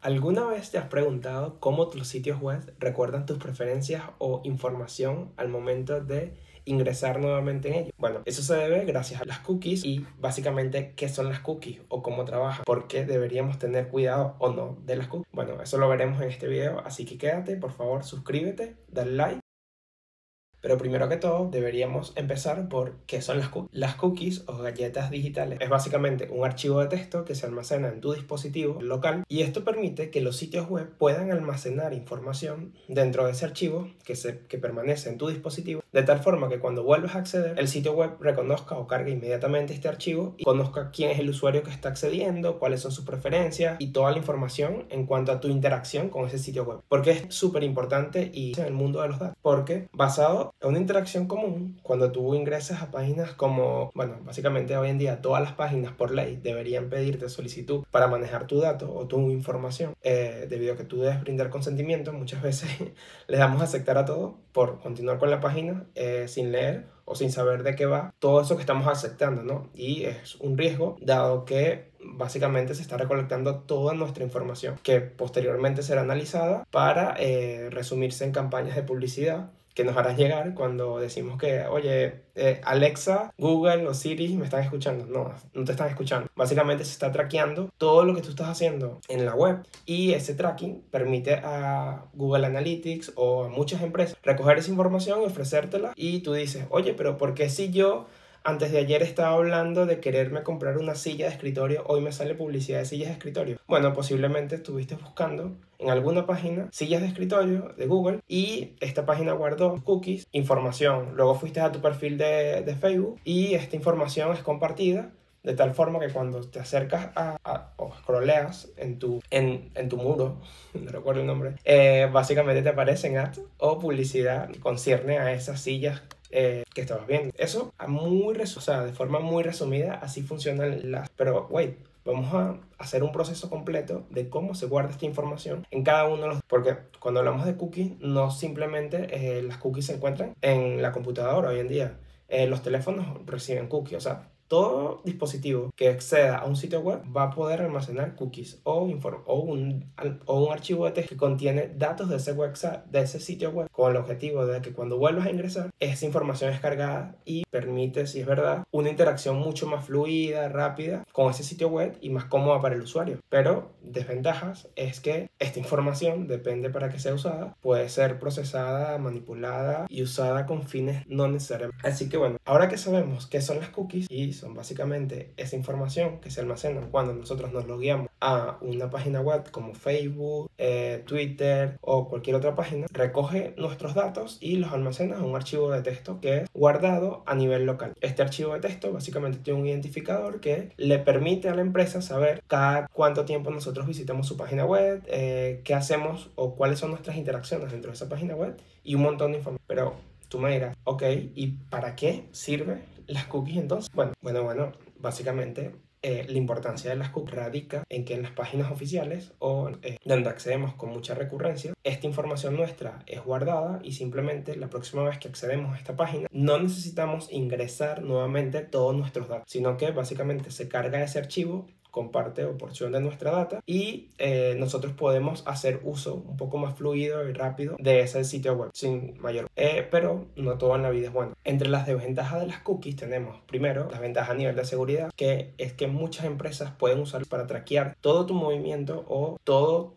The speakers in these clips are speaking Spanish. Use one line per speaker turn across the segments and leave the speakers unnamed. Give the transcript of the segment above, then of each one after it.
¿Alguna vez te has preguntado cómo los sitios web recuerdan tus preferencias o información al momento de ingresar nuevamente en ellos? Bueno, eso se debe gracias a las cookies y básicamente qué son las cookies o cómo trabajan, por qué deberíamos tener cuidado o no de las cookies. Bueno, eso lo veremos en este video, así que quédate, por favor, suscríbete, dale like. Pero primero que todo deberíamos empezar por qué son las cookies. Las cookies o galletas digitales es básicamente un archivo de texto que se almacena en tu dispositivo local y esto permite que los sitios web puedan almacenar información dentro de ese archivo que permanece en tu dispositivo de tal forma que cuando vuelvas a acceder el sitio web reconozca o cargue inmediatamente este archivo y conozca quién es el usuario que está accediendo, cuáles son sus preferencias y toda la información en cuanto a tu interacción con ese sitio web. Porque es súper importante y en el mundo de los datos, porque basado en una interacción común, cuando tú ingresas a páginas como, bueno, básicamente hoy en día todas las páginas por ley deberían pedirte solicitud para manejar tu dato o tu información, debido a que tú debes brindar consentimiento, muchas veces le damos a aceptar a todo por continuar con la página sin leer o sin saber de qué va todo eso que estamos aceptando, ¿no? Y es un riesgo dado que básicamente se está recolectando toda nuestra información que posteriormente será analizada para resumirse en campañas de publicidad que nos harán llegar cuando decimos que, oye, Alexa, Google o Siri me están escuchando. No, no te están escuchando. Básicamente se está traqueando todo lo que tú estás haciendo en la web y ese tracking permite a Google Analytics o a muchas empresas recoger esa información y ofrecértela y tú dices, oye, pero ¿por qué si yo antes de ayer estaba hablando de quererme comprar una silla de escritorio, hoy me sale publicidad de sillas de escritorio? Bueno, posiblemente estuviste buscando en alguna página sillas de escritorio de Google y esta página guardó cookies, información. Luego fuiste a tu perfil de Facebook y esta información es compartida de tal forma que cuando te acercas o scrolleas en tu muro, no recuerdo el nombre, básicamente te aparecen ads o publicidad que concierne a esas sillas que estabas viendo. Eso de forma muy resumida, así funcionan las... Pero, wait, vamos a hacer un proceso completo de cómo se guarda esta información en cada uno de los... Porque cuando hablamos de cookies, no simplemente las cookies se encuentran en la computadora hoy en día. Los teléfonos reciben cookies, o sea, todo dispositivo que acceda a un sitio web va a poder almacenar cookies o un archivo de texto que contiene datos de ese sitio web con el objetivo de que cuando vuelvas a ingresar esa información es cargada y permite, si es verdad, una interacción mucho más fluida, rápida con ese sitio web y más cómoda para el usuario. Pero desventajas es que esta información, depende para qué sea usada, puede ser procesada, manipulada y usada con fines no necesarios. Así que bueno, ahora que sabemos qué son las cookies y son básicamente esa información que se almacena cuando nosotros nos logueamos a una página web como Facebook, Twitter o cualquier otra página, recoge nuestros datos y los almacena en un archivo de texto que es guardado a nivel local. Este archivo de texto básicamente tiene un identificador que le permite a la empresa saber cada cuánto tiempo nosotros visitamos su página web, qué hacemos o cuáles son nuestras interacciones dentro de esa página web y un montón de información. Pero tú me dirás, ok, ¿y para qué sirve las cookies entonces? Bueno, básicamente la importancia de las cookies radica en que en las páginas oficiales o donde accedemos con mucha recurrencia, esta información nuestra es guardada y simplemente la próxima vez que accedemos a esta página no necesitamos ingresar nuevamente todos nuestros datos, sino que básicamente se carga ese archivo comparte o porción de nuestra data y nosotros podemos hacer uso un poco más fluido y rápido de ese sitio web sin mayor pero no todo en la vida es bueno. Entre las desventajas de las cookies tenemos primero la ventaja a nivel de seguridad, que es que muchas empresas pueden usar para traquear todo tu movimiento o todo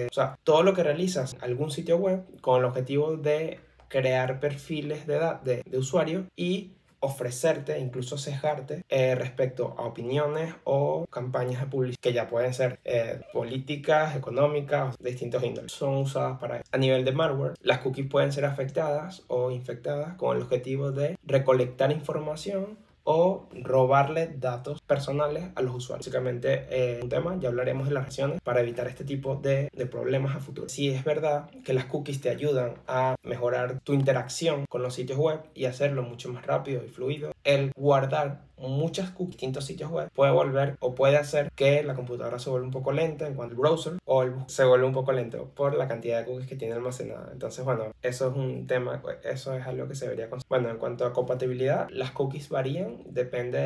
lo que realizas en algún sitio web con el objetivo de crear perfiles de usuario y ofrecerte, incluso sesgarte respecto a opiniones o campañas de publicidad que ya pueden ser políticas, económicas, de distintos índoles. Son usadas para eso. A nivel de malware, las cookies pueden ser afectadas o infectadas con el objetivo de recolectar información o robarle datos personales a los usuarios. Básicamente un tema, ya hablaremos de las acciones para evitar este tipo de problemas a futuro. Si es verdad que las cookies te ayudan a mejorar tu interacción con los sitios web y hacerlo mucho más rápido y fluido, el guardar muchas cookies en distintos sitios web puede hacer que la computadora se vuelva un poco lenta en cuanto al browser o se vuelve un poco lento por la cantidad de cookies que tiene almacenada. Entonces, bueno, eso es un tema, eso es algo que se debería considerar. Bueno, en cuanto a compatibilidad, las cookies varían información depende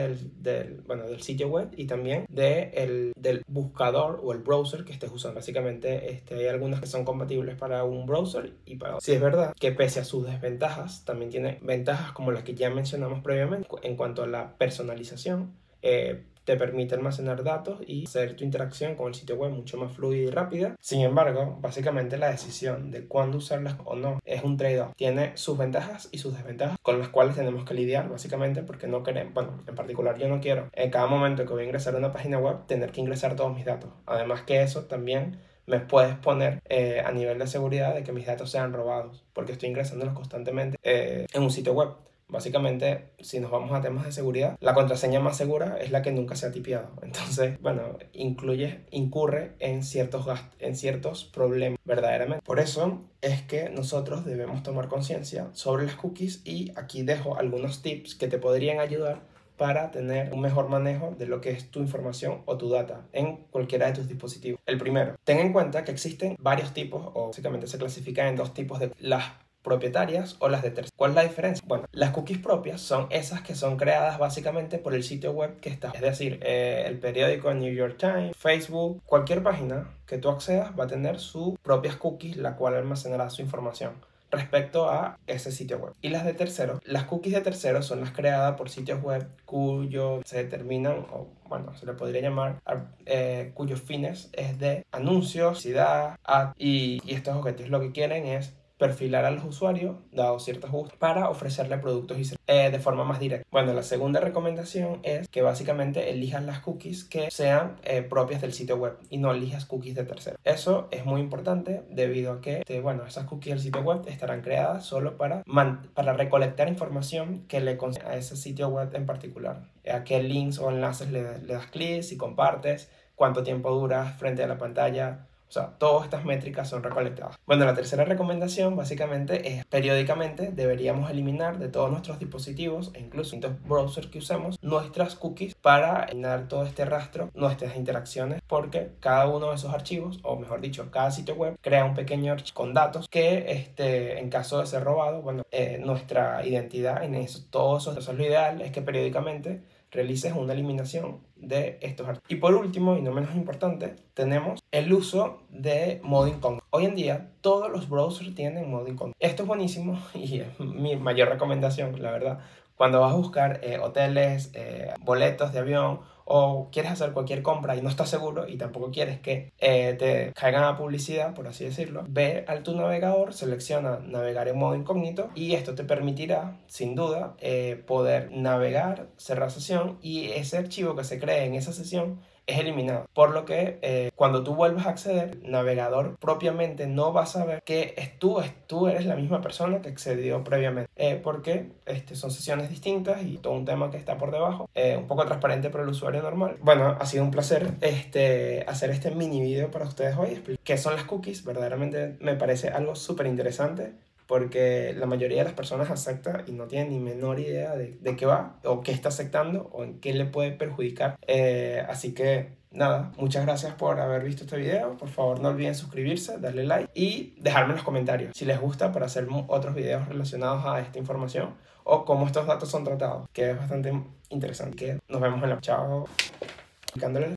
del sitio web y también del buscador o el browser que estés usando. Básicamente hay algunas que son compatibles para un browser y para otros. Sí, es verdad que pese a sus desventajas, también tiene ventajas como las que ya mencionamos previamente en cuanto a la personalización. Te permite almacenar datos y hacer tu interacción con el sitio web mucho más fluida y rápida. Sin embargo, básicamente la decisión de cuándo usarlas o no es un trade-off. Tiene sus ventajas y sus desventajas con las cuales tenemos que lidiar, básicamente porque no queremos, bueno, en particular yo no quiero en cada momento que voy a ingresar a una página web tener que ingresar todos mis datos. Además que eso también me puedes poner a nivel de seguridad de que mis datos sean robados porque estoy ingresándolos constantemente en un sitio web. Básicamente, si nos vamos a temas de seguridad, la contraseña más segura es la que nunca se ha tipiado. Entonces, bueno, incurre en ciertos gastos, en ciertos problemas verdaderamente. Por eso es que nosotros debemos tomar conciencia sobre las cookies y aquí dejo algunos tips que te podrían ayudar para tener un mejor manejo de lo que es tu información o tu data en cualquiera de tus dispositivos. El primero, ten en cuenta que existen varios tipos, o básicamente se clasifican en dos tipos de las propietarias o las de terceros. ¿Cuál es la diferencia? Bueno, las cookies propias son esas que son creadas básicamente por el sitio web que está. Es decir, el periódico New York Times, Facebook, cualquier página que tú accedas va a tener sus propias cookies, la cual almacenará su información respecto a ese sitio web. Y las de terceros, las cookies de terceros son las creadas por sitios web cuyos se determinan, o bueno, se le podría llamar, cuyos fines es de anuncios, publicidad, y estos objetivos lo que quieren es perfilar a los usuarios, dado ciertos gustos, para ofrecerle productos y servicios de forma más directa. Bueno, la segunda recomendación es que básicamente elijas las cookies que sean propias del sitio web y no elijas cookies de terceros. Eso es muy importante debido a que, bueno, esas cookies del sitio web estarán creadas solo para recolectar información que le concede a ese sitio web en particular. A qué links o enlaces le das clic, si compartes, cuánto tiempo duras frente a la pantalla. O sea, todas estas métricas son recolectadas. Bueno, la tercera recomendación básicamente es periódicamente deberíamos eliminar de todos nuestros dispositivos e incluso en los browsers que usemos nuestras cookies para eliminar todo este rastro, nuestras interacciones, porque cada uno de esos archivos, o mejor dicho, cada sitio web crea un pequeño archivo con datos que en caso de ser robado, bueno, nuestra identidad en eso, todo eso. Entonces lo ideal es que periódicamente realices una eliminación de estos archivos. Y por último, y no menos importante, tenemos el uso de modo incógnito. Hoy en día todos los browsers tienen modo incógnito. Esto es buenísimo y es mi mayor recomendación, la verdad. Cuando vas a buscar hoteles, boletos de avión o quieres hacer cualquier compra y no estás seguro y tampoco quieres que te caigan a publicidad, por así decirlo, ve a tu navegador, selecciona navegar en modo incógnito y esto te permitirá, sin duda, poder navegar, cerrar sesión y ese archivo que se cree en esa sesión es eliminado. Por lo que cuando tú vuelvas a acceder, el navegador propiamente no va a saber que tú eres la misma persona que accedió previamente. Porque son sesiones distintas y todo un tema que está por debajo. Un poco transparente para el usuario normal. Bueno, ha sido un placer hacer este mini video para ustedes hoy. ¿Qué son las cookies? Verdaderamente me parece algo súper interesante, porque la mayoría de las personas acepta y no tienen ni menor idea de qué va, o qué está aceptando, o en qué le puede perjudicar. Así que nada, muchas gracias por haber visto este video. Por favor no olviden suscribirse, darle like y dejarme en los comentarios si les gusta para hacer otros videos relacionados a esta información o cómo estos datos son tratados, que es bastante interesante. Que nos vemos en la chao.